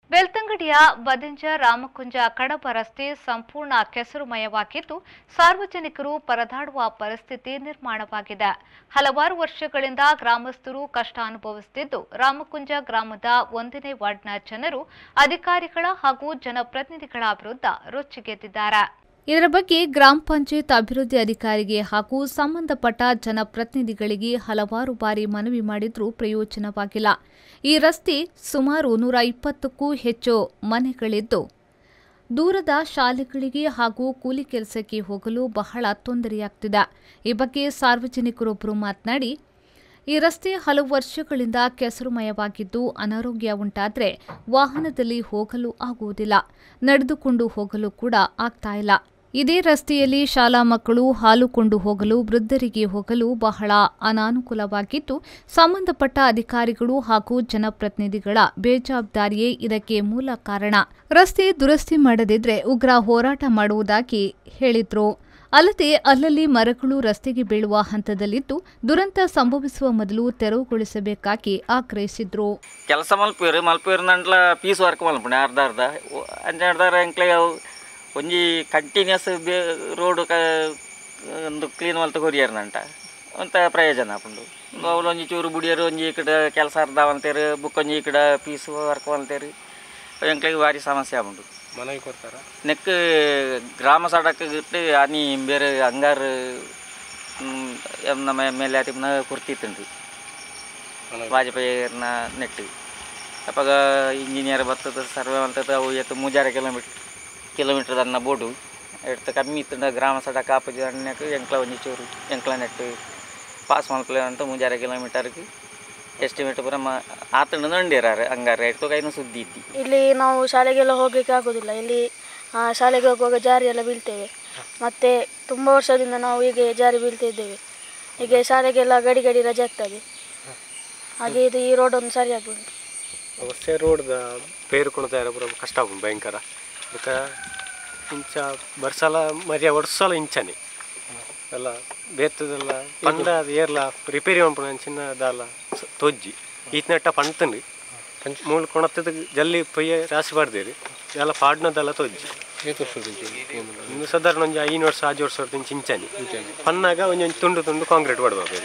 ಬೆಳ್ತಂಗಡಿಯ ಬದಿಂಜ ರಾಮಕುಂಜ ಕಡಬ ರಸ್ತೆ ಸಂಪೂರ್ಣ ಕೆಸರುಮಯವಾಗಿದ್ದು ಸಾರ್ವಜನಿಕರು ಪರದಾಡುವ ಪರಿಸ್ಥಿತಿ ನಿರ್ಮಾಣವಾಗಿದೆ. ಹಲವಾರು ವರ್ಷಗಳಿಂದ ಗ್ರಾಮಸ್ಥರು ಕಷ್ಟ ಅನುಭವಿಸುತ್ತಿದ್ದು ರಾಮಕುಂಜ ಗ್ರಾಮದ 1ನೇ ವಾರ್ಡ್ನ ಜನರು ಅಧಿಕಾರಿಗಳ ಹಾಗೂ ಜನಪ್ರತಿನಿಧಿಗಳ ವಿರುದ್ಧ ರೊಚ್ಚಿಗೆದ್ದಿದ್ದಾರೆ. ಇದರ ಬಗ್ಗೆ ಗ್ರಾಮ ಪಂಚಾಯತ್ ಅಭಿವೃದ್ಧಿ ಅಧಿಕಾರಿಗೆ ಹಾಗೂ ಸಂಬಂಧಪಟ್ಟ ಜನಪ್ರತಿನಿಧಿಗಳಿಗೆ ಹಲವಾರು ಬಾರಿ ಮನವಿ ಮಾಡಿದ್ರೂ ಪ್ರಯೋಜನವಾಗಿಲ್ಲ. ಈ ರಸ್ತೆ ಸುಮಾರು 120ಕ್ಕೂ ಹೆಚ್ಚು ಮನೆಗಳಿದ್ದು ದೂರದ ಶಾಲೆಗಳಿಗೆ ಹಾಗೂ ಕೂಲಿ ಕೆಲಸಕ್ಕೆ ಹೋಗಲು ಬಹಳ ತೊಂದರೆಯಾಗ್ತಿದೆ. ಈ ಬಗ್ಗೆ ಸಾರ್ವಜನಿಕರೊಬ್ಬರು ಮಾತನಾಡಿ, ಈ ರಸ್ತೆ ಹಲವು ವರ್ಷಗಳಿಂದ ಕೆಸರುಮಯವಾಗಿದ್ದು ಅನಾರೋಗ್ಯ ಉಂಟಾದರೆ ವಾಹನದಲ್ಲಿ ಹೋಗಲು ಆಗುವುದಿಲ್ಲ, ನಡೆದುಕೊಂಡು ಹೋಗಲು ಕೂಡ ಆಗ್ತಾ ಇಲ್ಲ. ಇದೇ ರಸ್ತೆಯಲ್ಲಿ ಶಾಲಾ ಮಕ್ಕಳು ಹಾಲು ಕೊಂಡು ಹೋಗಲು, ವೃದ್ಧರಿಗೆ ಹೋಗಲು ಬಹಳ ಅನಾನುಕೂಲವಾಗಿದ್ದು ಸಂಬಂಧಪಟ್ಟ ಅಧಿಕಾರಿಗಳು ಹಾಗೂ ಜನಪ್ರತಿನಿಧಿಗಳ ಬೇಜವಾಬ್ದಾರಿಯೇ ಇದಕ್ಕೆ ಮೂಲ ಕಾರಣ. ರಸ್ತೆ ದುರಸ್ತಿ ಮಾಡದಿದ್ರೆ ಉಗ್ರ ಹೋರಾಟ ಮಾಡುವುದಾಗಿ ಹೇಳಿದ್ರು. ಅಲ್ಲದೆ ಅಲ್ಲಲ್ಲಿ ಮರಗಳು ರಸ್ತೆಗೆ ಬೀಳುವ ಹಂತದಲ್ಲಿದ್ದು ದುರಂತ ಸಂಭವಿಸುವ ಮೊದಲು ತೆರವುಗೊಳಿಸಬೇಕಾಗಿ ಆಗ್ರಹಿಸಿದ್ರು. ಕೆಲಸ ಮಲ್ಪೇರು ಪೀಸ್ ವರ್ಕ್ ಮಲ್ಪಣೆ ಅರ್ಧ ಅಂಜಾಡ್ದಾರ ಒಂಜಿ ಕಂಟಿನ್ಯೂಸ್ ರೋಡ್ ಒಂದು ಕ್ಲೀನ್ ಮಲ್ತ ಕೊರಿಯರ್ನಂಟ ಅಂತ ಪ್ರಯೋಜನ ಆಪುಂಡು. ಅವ್ಲು ಒಂಜಿ ಚೂರು ಬುಡಿಯರು ಒಂಜಿ ಈ ಕಡೆ ಕೆಲಸ ಅರ್ಧ ಮಲ್ತೇರು ಬುಕ್ಕೊಂಜಿ ಈ ಕಡೆ ಪೀಸ್ ವರ್ಕ್ ಮಲ್ತೇರು ಎಂಕ್ಲೆಗೆ ಭಾರಿ ಸಮಸ್ಯೆ ಆಪುಂಡು. ಮನವಿ ಕೊಡ್ತಾರ ನೆಕ್ ಗ್ರಾಮ ಸಡಕ್ ಇಟ್ಟು ಅನಿ ಬೇರೆ ಹಂಗಾರು ನಮ್ಮ ಮೇಲೆ ಆತಿನ ಕುರ್ತಿತ್ತುಂಟು ವಾಜಪೇಯಿನ ನೆಟ್ಟು ಅಪ್ಪಾಗ ಇಂಜಿನಿಯರ್ ಬರ್ತದೆ ಸರ್ವೆ ಅಂತದ್ದು ಅವು ಎತ್ತು 3-6 ಕಿಲೋಮೀಟರ್ ಅನ್ನ ಬೋಡು ಎಡ್ತ ಕಮ್ಮಿ ಇತ್ತು ಗ್ರಾಮ ಸಡಕ್ ಆಪೋಜಿಟ್ ಅನ್ನಕ್ಕೆ ಎಂಕ್ಲ ಒಂಜಿ ಚೂರು ಎಂಕ್ಲ ನೆಟ್ಟು ಪಾಸ್ ಮಲ್ಪಲೆ ಅಂತ 3-6 ಕಿಲೋಮೀಟರ್ಗೆ ಎಸ್ಟಿಮೇಟ್ ಪೂರ ಆತಂಡು ನಂಡಿರಾರೆ ಹಂಗಾರೆ ಎಡ್ತು ಕೈನೂ ಸುದ್ದಿ ಇದ್ದಿ. ಇಲ್ಲಿ ನಾವು ಶಾಲೆಗೆಲ್ಲ ಹೋಗಲಿಕ್ಕೆ ಆಗೋದಿಲ್ಲ. ಇಲ್ಲಿ ಶಾಲೆಗೆ ಹೋಗುವಾಗ ಜಾರಿ ಎಲ್ಲ ಬೀಳ್ತೇವೆ. ಮತ್ತು ತುಂಬ ವರ್ಷದಿಂದ ನಾವು ಹೀಗೆ ಜಾರಿ ಬೀಳ್ತಿದ್ದೇವೆ. ಹೀಗೆ ಶಾಲೆಗೆಲ್ಲ ಗಡಿ ರಜೆ ಆಗ್ತದೆ. ಹಾಗೆ ಇದು ಈ ರೋಡ್ ಒಂದು ಸರಿಯಾಗುವುದು ಹೊಸ ರೋಡ್ದ ಪೇರು ಕೊಡ್ತಾರೆ ಪೂರ ಕಷ್ಟ ಆಗುದು ಭಯಂಕರ. ಅದಕ್ಕೆ ಇಂಚ ಬರ್ಸಲ ಮರಿಯ ವರ್ಷಲ ಇಂಚನೆ ಎಲ್ಲ ಬೇರ್ತದೆಲ್ಲ ಪಂಡ ಅದು ಏರ್ಲ ರಿಪೇರಿ ಮಾಡ್ಬಿಡ ಚಿನ್ನದಲ್ಲ ತೊಜ್ಜಿ ಈತನೆಟ್ಟ ಪಂತಂಡು ಮೂಲ ಕೊಣತ್ತದ ಜಲ್ಲಿ ಪೊಯ್ಯ ರಾಸಿ ಪಾಡ್ದೇರಿ ಎಲ್ಲ ಪಾಡ್ನದೆಲ್ಲ ತೊಜ್ಜಿ ಇನ್ನು ಸಾಧಾರಣ ಒಂದು 5 ವರ್ಷ 6 ವರ್ಷ ಇಂಚನಿ ಪನ್ನಾಗ ಒಂದೊಂದು ತುಂಡು ಕಾಂಕ್ರೀಟ್ ಪಡ್ಬೇಕು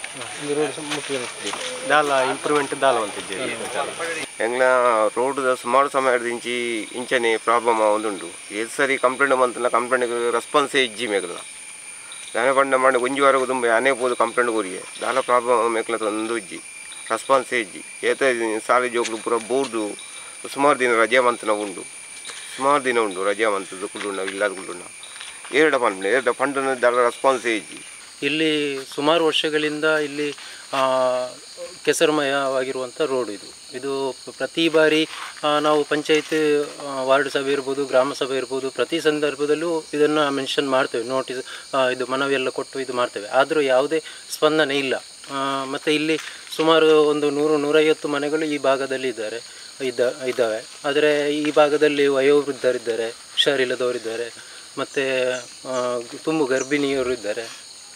ದಾಲ ಇಂಪ್ರೂವ್ಮೆಂಟ್ ದಾಲ ಅಂತಿದ್ದೇವೆ. ಎಂಗ್ಲ ರೋಡ್ ಸುಮಾರು ಸಮಯ ಇಂಚಿ ಇಂಚನೆ ಪ್ರಾಬ್ಲಮ್ ಒಂದುಂಡು. ಏದು ಸರಿ ಕಂಪ್ಲೇಂಟ್ ಬಂತಲ್ಲ ಕಂಪ್ಲೇಂಟ್ಗೆ ರೆಸ್ಪಾನ್ಸೇ ಇಜ್ಜಿ ಮೇಗಲ್ಲ ದಾನೆ ಪಂಡ ಮಾಡಿ ಒಂಜಿ ವಾರ ತುಂಬ ಅನೇ ಬೋದು ಕಂಪ್ಲೇಂಟ್ ಕೊರಿಯೆ ದಾಲ ಪ್ರಾಬ್ಲಮ್ ಮೇಕಲ ಒಂದು ಇಜ್ಜಿ ರೆಸ್ಪಾನ್ಸೇ ಇಜ್ಜಿ ಏತ ಸಾಲಿ ಜೋಕ್ಲು ಪೂರ ಬೋರ್ಡು ಸುಮಾರು ದಿನ ರಜೆ ಮಂತನ ಉಂಡು ಸುಮಾರು ದಿನ ಉಂಡು ರಜೆ ಮಂತದ್ದು ಕುಳ್ಳುಂಡ ಇಲ್ಲದ ಕುಳ್ಳುಂಡ ಎರಡು ಫಂಡನ ದಾಲ ರೆಸ್ಪಾನ್ಸೇ ಇಜ್ಜಿ. ಇಲ್ಲಿ ಸುಮಾರು ವರ್ಷಗಳಿಂದ ಇಲ್ಲಿ ಕೆಸರುಮಯವಾಗಿರುವಂಥ ರೋಡ್ ಇದು ಪ್ರತಿ ಬಾರಿ ನಾವು ಪಂಚಾಯತ್ ವಾರ್ಡ್ ಸಭೆ ಇರ್ಬೋದು ಗ್ರಾಮ ಸಭೆ ಇರ್ಬೋದು ಪ್ರತಿ ಸಂದರ್ಭದಲ್ಲೂ ಇದನ್ನು ಮೆನ್ಷನ್ ಮಾಡ್ತೇವೆ, ನೋಟಿಸ್ ಇದು ಮನವಿ ಎಲ್ಲ ಕೊಟ್ಟು ಇದು ಮಾಡ್ತೇವೆ. ಆದರೂ ಯಾವುದೇ ಸ್ಪಂದನೆ ಇಲ್ಲ. ಮತ್ತು ಇಲ್ಲಿ ಸುಮಾರು ಒಂದು 100-150 ಮನೆಗಳು ಈ ಭಾಗದಲ್ಲಿ ಇದ್ದಾವೆ. ಆದರೆ ಈ ಭಾಗದಲ್ಲಿ ವಯೋವೃದ್ಧರಿದ್ದಾರೆ, ಹುಷಾರಿಲ್ಲದವರಿದ್ದಾರೆ, ಮತ್ತು ತುಂಬು ಗರ್ಭಿಣಿಯರು ಇದ್ದಾರೆ.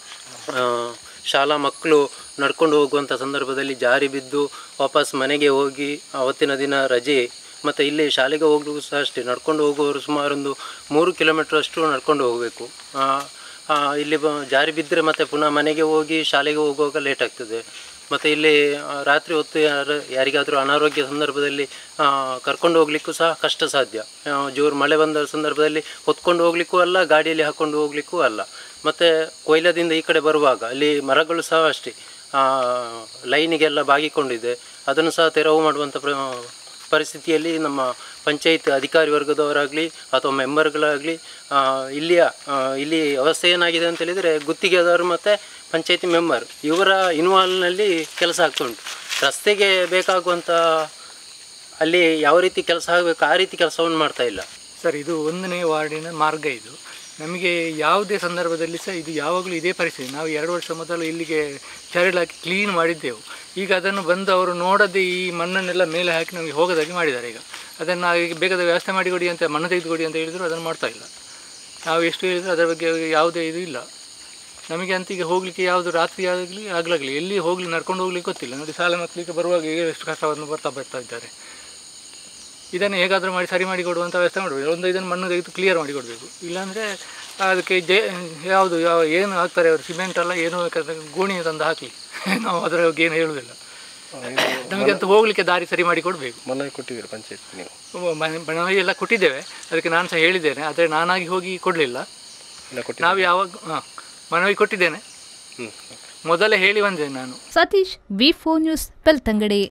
ಶಾಲಾ ಮಕ್ಕಳು ನಡ್ಕೊಂಡು ಹೋಗುವಂಥ ಸಂದರ್ಭದಲ್ಲಿ ಜಾರಿ ಬಿದ್ದು ವಾಪಸ್ ಮನೆಗೆ ಹೋಗಿ ಅವತ್ತಿನ ದಿನ ರಜೆ. ಮತ್ತು ಇಲ್ಲಿ ಶಾಲೆಗೆ ಹೋಗಲು ಸಹ ಅಷ್ಟೇ ನಡ್ಕೊಂಡು ಹೋಗುವವರು ಸುಮಾರೊಂದು 3 ಕಿಲೋಮೀಟ್ರ್ ಅಷ್ಟು ನಡ್ಕೊಂಡು ಹೋಗಬೇಕು. ಇಲ್ಲಿ ಜಾರಿ ಬಿದ್ದರೆ ಮತ್ತು ಪುನಃ ಮನೆಗೆ ಹೋಗಿ ಶಾಲೆಗೆ ಹೋಗುವಾಗ ಲೇಟ್ ಆಗ್ತದೆ. ಮತ್ತು ಇಲ್ಲಿ ರಾತ್ರಿ ಹೊತ್ತು ಯಾರಿಗಾದರೂ ಅನಾರೋಗ್ಯ ಸಂದರ್ಭದಲ್ಲಿ ಕರ್ಕೊಂಡು ಹೋಗ್ಲಿಕ್ಕೂ ಸಹ ಕಷ್ಟ ಸಾಧ್ಯ. ಜೋರು ಮಳೆ ಬಂದ ಸಂದರ್ಭದಲ್ಲಿ ಹೊತ್ಕೊಂಡು ಹೋಗ್ಲಿಕ್ಕೂ ಅಲ್ಲ, ಗಾಡಿಯಲ್ಲಿ ಹಾಕ್ಕೊಂಡು ಹೋಗ್ಲಿಕ್ಕೂ ಅಲ್ಲ. ಮತ್ತು ಕೊಯ್ಲದಿಂದ ಈ ಕಡೆ ಬರುವಾಗ ಅಲ್ಲಿ ಮರಗಳು ಸಹ ಅಷ್ಟೇ ಲೈನಿಗೆಲ್ಲ ಬಾಗಿಕೊಂಡಿದೆ. ಅದನ್ನು ಸಹ ತೆರವು ಮಾಡುವಂಥ ಪರಿಸ್ಥಿತಿಯಲ್ಲಿ ನಮ್ಮ ಪಂಚಾಯತ್ ಅಧಿಕಾರಿ ವರ್ಗದವರಾಗಲಿ ಅಥವಾ ಮೆಂಬರ್ಗಳಾಗಲಿ ಇಲ್ಲಿ ವ್ಯವಸ್ಥೆ ಏನಾಗಿದೆ ಅಂತ ಹೇಳಿದರೆ ಗುತ್ತಿಗೆದಾರರು ಮತ್ತು ಪಂಚಾಯತಿ ಮೆಂಬರ್ ಇವರ ಇನ್ವಾಲ್ವ್ನಲ್ಲಿ ಕೆಲಸ ಆಗ್ತಾ ಉಂಟು. ರಸ್ತೆಗೆ ಬೇಕಾಗುವಂಥ ಅಲ್ಲಿ ಯಾವ ರೀತಿ ಕೆಲಸ ಆಗಬೇಕು ಆ ರೀತಿ ಕೆಲಸವನ್ನು ಮಾಡ್ತಾ ಇಲ್ಲ ಸರ್. ಇದು 1ನೇ ವಾರ್ಡಿನ ಮಾರ್ಗ. ಇದು ನಮಗೆ ಯಾವುದೇ ಸಂದರ್ಭದಲ್ಲಿ ಸಹ ಇದು ಯಾವಾಗಲೂ ಇದೇ ಪರಿಸ್ಥಿತಿ. ನಾವು 2 ವರ್ಷ ಮೊದಲು ಇಲ್ಲಿಗೆ ಚರಳಾಕಿ ಕ್ಲೀನ್ ಮಾಡಿದ್ದೆವು. ಈಗ ಅದನ್ನು ಬಂದು ಅವರು ನೋಡದೆ ಈ ಮಣ್ಣನ್ನೆಲ್ಲ ಮೇಲೆ ಹಾಕಿ ನಮಗೆ ಹೋಗೋದಾಗಿ ಮಾಡಿದ್ದಾರೆ. ಈಗ ಅದನ್ನು ಈಗ ಬೇಕಾದ ವ್ಯವಸ್ಥೆ ಮಾಡಿಕೊಡಿ ಅಂತ, ಮಣ್ಣು ತೆಗೆದುಕೊಡಿ ಅಂತ ಹೇಳಿದ್ರು ಅದನ್ನು ಮಾಡ್ತಾ ಇಲ್ಲ. ನಾವು ಎಷ್ಟು ಹೇಳಿದ್ರು ಅದರ ಬಗ್ಗೆ ಯಾವುದೇ ಇದು ಇಲ್ಲ ನಮಗೆ. ಅಂತ ಈಗ ಹೋಗಲಿಕ್ಕೆ ಯಾವುದು ರಾತ್ರಿ ಆಗಲಾಗಲಿ ಎಲ್ಲಿ ಹೋಗಲಿ ನಡ್ಕೊಂಡು ಹೋಗ್ಲಿಕ್ಕೆ ಗೊತ್ತಿಲ್ಲ. ನೋಡಿ ಶಾಲೆ ಮಕ್ಕಳಿಗೆ ಬರುವಾಗ ಎಷ್ಟು ಕಷ್ಟವನ್ನು ಬರ್ತಾ ಇದ್ದಾರೆ. ಇದನ್ನು ಹೇಗಾದರೂ ಮಾಡಿ ಸರಿ ಮಾಡಿ ಕೊಡುವಂಥ ವ್ಯವಸ್ಥೆ ಮಾಡಬೇಕು. ಒಂದು ಇದನ್ನು ಮಣ್ಣು ತೆಗೆದು ಕ್ಲಿಯರ್ ಮಾಡಿ ಕೊಡಬೇಕು. ಇಲ್ಲಾಂದರೆ ಅದಕ್ಕೆ ಏನು ಹಾಕ್ತಾರೆ ಅವರು ಸಿಮೆಂಟ್ ಅಲ್ಲ ಏನೂ ಬೇಕಾದ್ರೆ ಗೋಣಿ ತಂದು ಹಾಕಲಿ, ನಾವು ಅದರ ಬಗ್ಗೆ ಏನು ಹೇಳುವುದಿಲ್ಲ. ನಮಗೆ ಅಂತ ಹೋಗಲಿಕ್ಕೆ ದಾರಿ ಸರಿ ಮಾಡಿ ಕೊಡಬೇಕು. ಮನವಿ ಕೊಟ್ಟಿದ್ದೀರಿ ಪಂಚಾಯತ್ ನೀವು? ಮನವಿ ಎಲ್ಲ ಕೊಟ್ಟಿದ್ದೇವೆ, ಅದಕ್ಕೆ ನಾನು ಸಹ ಹೇಳಿದ್ದೇನೆ. ಆದರೆ ನಾನಾಗಿ ಹೋಗಿ ಕೊಡಲಿಲ್ಲ. ನಾವು ಯಾವಾಗ ಮನವಿ ಕೊಟ್ಟಿದ್ದೇನೆ, ಮೊದಲೇ ಹೇಳಿ ಬಂದೆ ನಾನು. ಸತೀಶ್, ವಿ4 ನ್ಯೂಸ್, ಬೆಳ್ತಂಗಡಿ.